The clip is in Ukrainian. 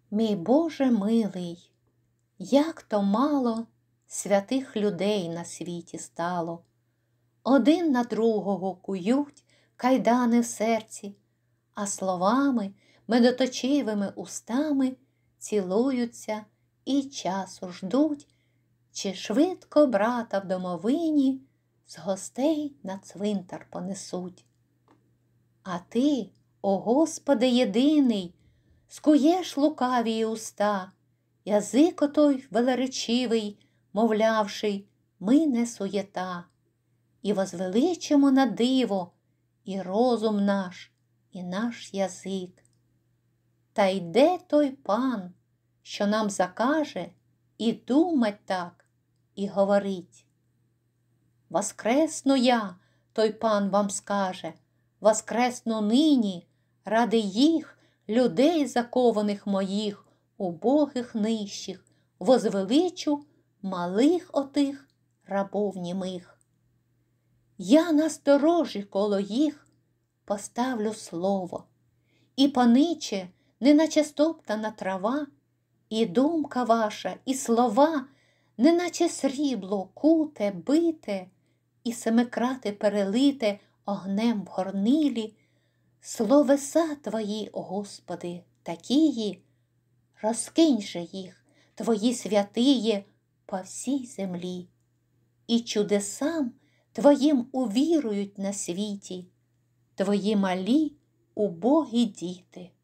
Мій Боже милий, як то мало святих людей на світі стало. Один на другого кують кайдани в серці, а словами, медоточивими устами цілуються і часу ждуть, чи швидко брата в домовині з гостей на цвинтар понесуть. А ти, о Господи єдиний, скуєш лукаві уста, язик отой велеречивий, мовлявши, ми не суєта, і возвеличимо на диво і розум наш, і наш язик. Та йде той пан, що нам закаже і думать так, і говорить. Воскресну я, той пан вам скаже, воскресну нині, ради їх, людей закованих моїх, убогих нижчих, возвеличу малих отих рабов німих. Я на сторожі коло їх поставлю слово, і паниче, неначе стоптана трава, і думка ваша, і слова, неначе срібло куте, бите, і семикрати перелите огнем в горнилі, словеса твої, Господи, такії, розкинь же їх, твої святиє, по всій землі, і чудесам твоїм увірують на світі, твої малі убогі діти.